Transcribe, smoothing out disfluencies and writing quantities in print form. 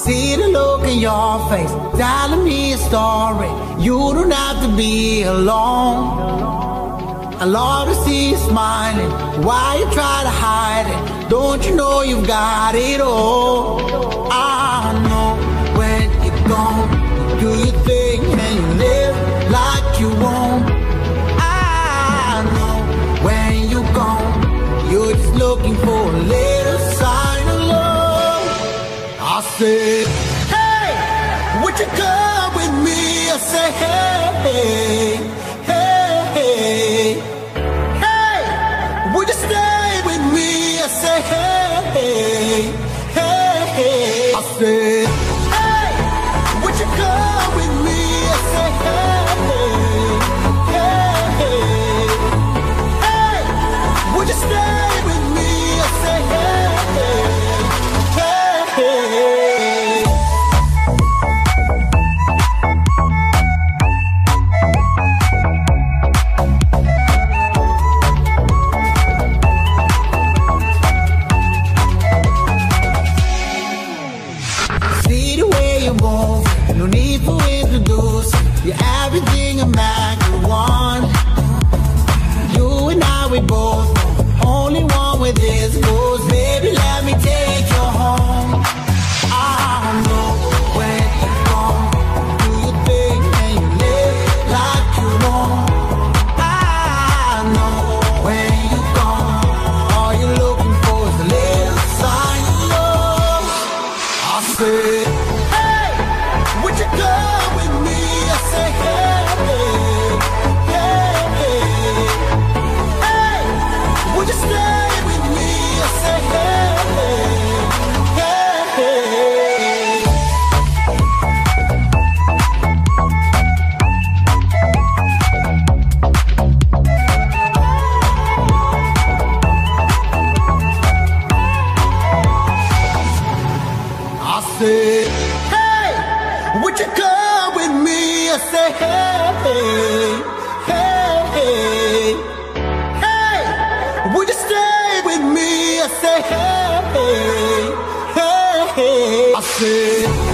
see the look in your face, telling me a story. You don't have to be alone. I love to see you smiling. Why you try to hide it? Don't you know you've got it all? I know when you're gone, you do your thing and you live like you won't. I know when you're gone, you're just looking for a little sign of love. I said, hey, would you come with me? I said, hey, hey, hey, hey, would you stay with me? I said, hey, hey, hey, I said, hey, would you come with me? I said, hey, hey, hey, hey, would you stay with me? I said, hey, hey, hey, hey. See the way you move, no need for introducing. You're everything a man could want. You and I, we both know, only one with his goals. Baby, let me take you home. I know when you're gone, do your thing and you live like you want. I know when you're gone, all you're looking for is a little sign of love. I said, hey, would you go with me? I said, hey, hey, hey, hey, would you stay with me? I said, hey, hey, hey, hey. I said, hey, would you come with me? I said, hey, hey, hey, hey, would you stay with me? I said, hey, hey, hey, I said,